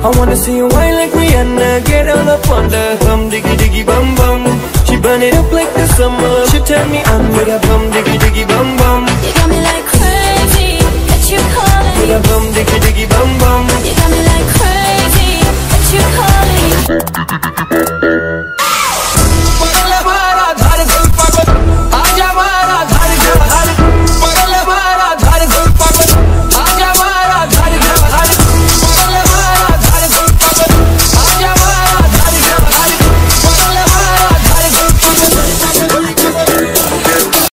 I wanna see you whine like Rihanna, get all up on the bum diggy diggy bum bum. She burn it up like the summer. She turn me on with a bum diggy diggy bum bum. You got me like crazy, that you calling. With a bum diggy diggy bum bum. You got me